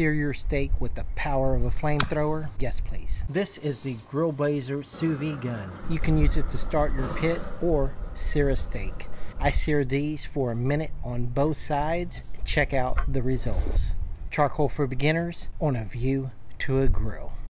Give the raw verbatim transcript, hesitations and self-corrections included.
sear your steak with the power of a flamethrower? Yes, please. This is the GrillBlazer Su-VGun. You can use it to start your pit or sear a steak. I seared these for a minute on both sides. Check out the results. Charcoal for beginners on a view to a grill.